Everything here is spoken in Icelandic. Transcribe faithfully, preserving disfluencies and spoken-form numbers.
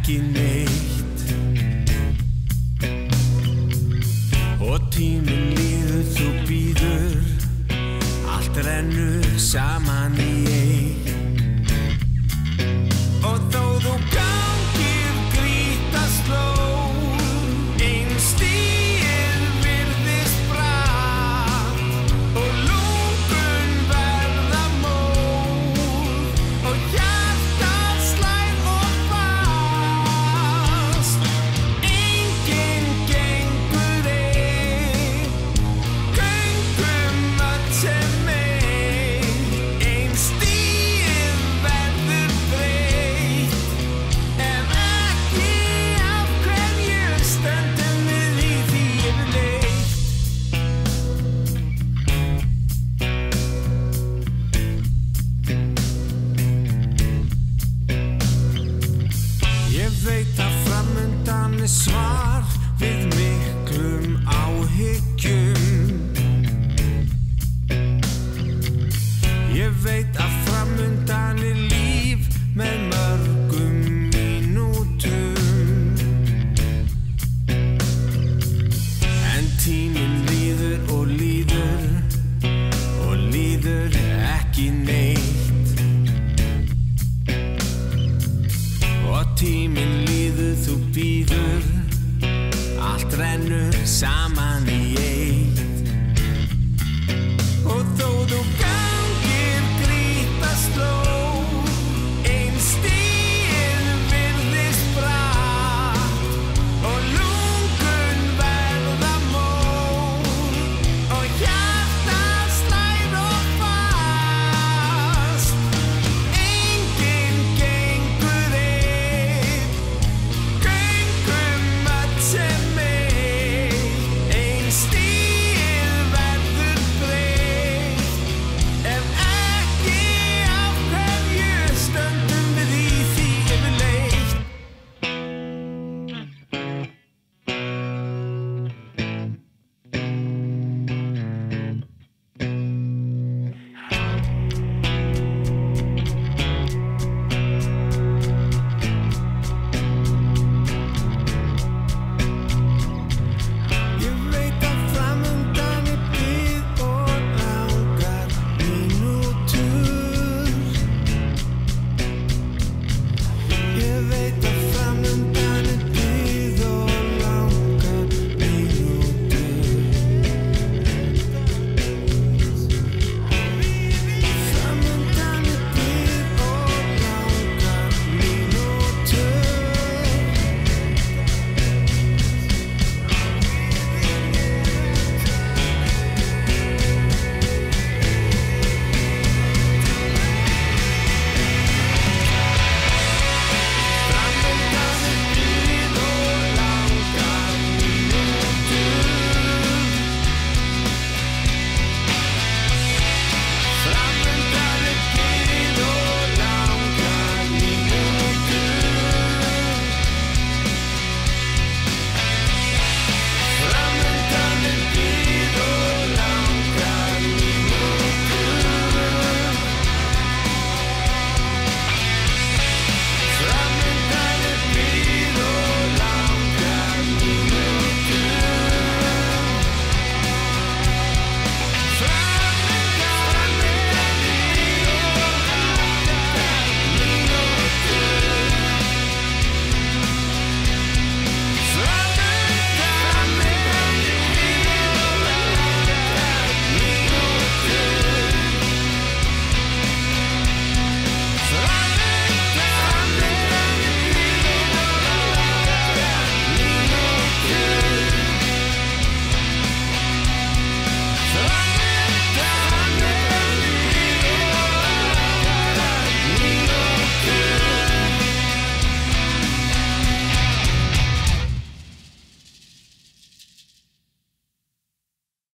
ekki neitt. Og tíminn líður, þú bíður, allt rennur saman í eitt. Og þó þú gangir grítaslóð, ein stigið virðist bratt og lungun verða móð og hjartað slær of fast. Enginn gengur einn, göngum öll sem ein, ein stigið verður breytt. Ef ekki, af hverju stöndum við í því yfirleitt? Ég veit að framundan er svar við miklum áhyggjum. Ég veit að framundan er líf með mörgum mínútum. En tíminn líður og líður og líður ekki neitt. Og tíminn líður, þú bíður, allt rennur saman í eitt.